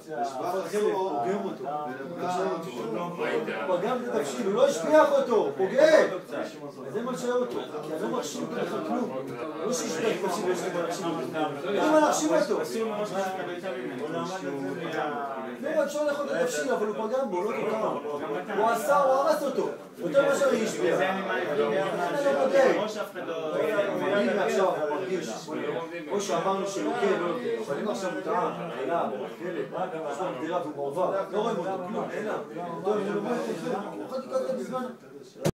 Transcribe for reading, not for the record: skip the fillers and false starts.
פוגם אותו. פגם את התבשיל, הוא לא השפיח אותו, פוגם. זה מה שהיה אותו, כי אני לא מרשים אותו בכלל כלום. לא שישפיח את התבשיל ויש לי מרשים אותו. אין מה להרשים אותו. לא, אפשר לאכול את התבשיל, אבל הוא פגם בו, לא תוקם. הוא עשה, הוא הרס אותו. יותר מה שאני השפיח. זה לא מודד. הנה עכשיו הוא מרגיש, או שאמרנו שלא כן, לא כן, אבל אם עכשיו הוא טעם, חלב, כלב, יש לו מדירה והוא מעובר, לא רואים אותו, כלום, אין לה. טוב, אני לא רואה את זה, הוא יכול לקרוא את זה בזמן.